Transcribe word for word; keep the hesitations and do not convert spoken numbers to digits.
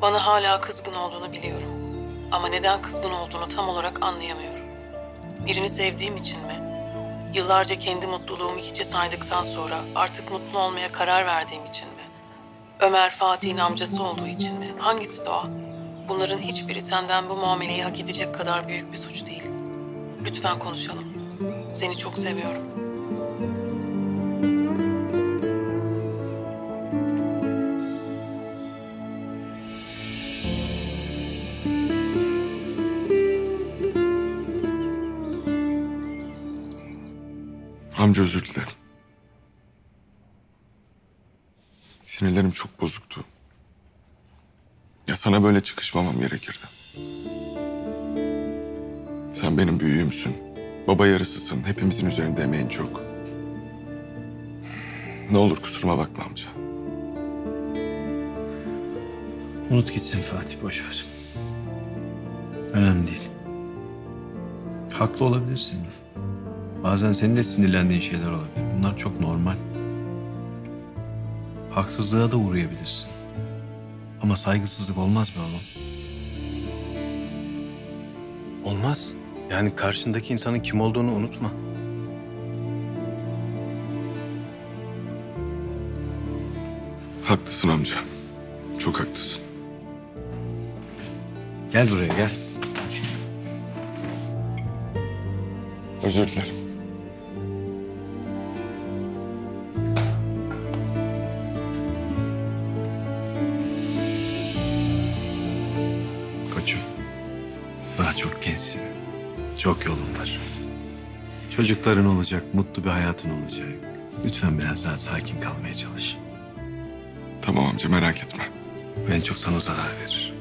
Bana hala kızgın olduğunu biliyorum. Ama neden kızgın olduğunu tam olarak anlayamıyorum. Birini sevdiğim için mi? Yıllarca kendi mutluluğumu hiçe saydıktan sonra artık mutlu olmaya karar verdiğim için mi? Ömer Fatih'in amcası olduğu için mi? Hangisi Doğa? Bunların hiçbiri senden bu muameleyi hak edecek kadar büyük bir suç değil. Lütfen konuşalım. Seni çok seviyorum. Amca özür dilerim. Sinirlerim çok bozuktu. Ya sana böyle çıkışmamam gerekirdi. Sen benim büyüğümsün. Baba yarısısın. Hepimizin üzerinde emeğin çok. Ne olur kusuruma bakma amca. Unut gitsin Fatih, boş ver. Önemli değil. Haklı olabilirsin. Bazen senin de sinirlendiğin şeyler olabilir. Bunlar çok normal. Haksızlığa da uğrayabilirsin. Ama saygısızlık olmaz mı oğlum? Olmaz. Yani karşındaki insanın kim olduğunu unutma. Haklısın amca. Çok haklısın. Gel buraya, gel. Özür dilerim. Koçum, daha çok gençsin. Çok yolun var. Çocukların olacak, mutlu bir hayatın olacak. Lütfen biraz daha sakin kalmaya çalış. Tamam amca, merak etme. Bu en çok sana zarar verir.